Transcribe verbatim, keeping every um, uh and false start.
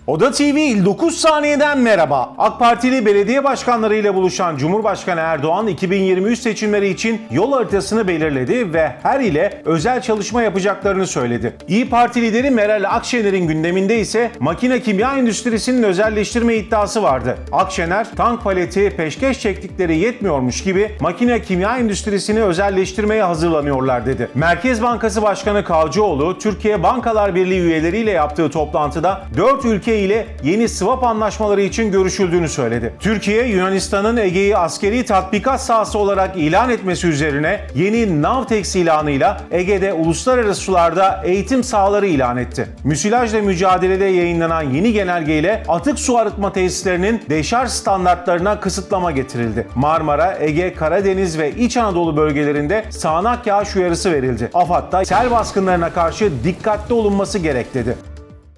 Oda T V dokuz saniyeden merhaba. AK Partili belediye başkanlarıyla buluşan Cumhurbaşkanı Erdoğan iki bin yirmi üç seçimleri için yol haritasını belirledi ve her ile özel çalışma yapacaklarını söyledi. İyi Parti lideri Meral Akşener'in gündeminde ise makine kimya endüstrisinin özelleştirme iddiası vardı. Akşener, tank paleti peşkeş çektikleri yetmiyormuş gibi makine kimya endüstrisini özelleştirmeye hazırlanıyorlar dedi. Merkez Bankası Başkanı Kavcıoğlu, Türkiye Bankalar Birliği üyeleriyle yaptığı toplantıda dört ülke ile yeni swap anlaşmaları için görüşüldüğünü söyledi. Türkiye, Yunanistan'ın Ege'yi askeri tatbikat sahası olarak ilan etmesi üzerine yeni Navtex ilanıyla Ege'de uluslararası sularda eğitim sahaları ilan etti. Müsilajla mücadelede yayınlanan yeni genelgeyle atık su arıtma tesislerinin deşarj standartlarına kısıtlama getirildi. Marmara, Ege, Karadeniz ve İç Anadolu bölgelerinde sağanak yağış uyarısı verildi. AFAD da sel baskınlarına karşı dikkatli olunması gerek dedi.